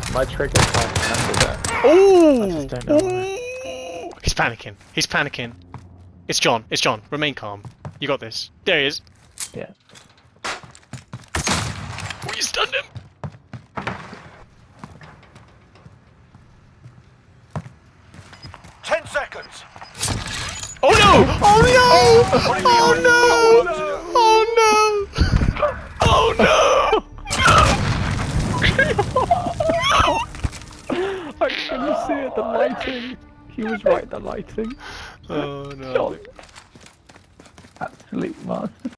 My trigger can't handle that. Oh! I just don't know why. He's panicking. He's panicking. It's John. It's John. Remain calm. You got this. There he is. Yeah. Oh, you stunned him. Oh no! Oh no! Oh no! Oh no! Oh no! I couldn't see it, the lighting. He was right, the lighting. Oh no! John. Absolute master.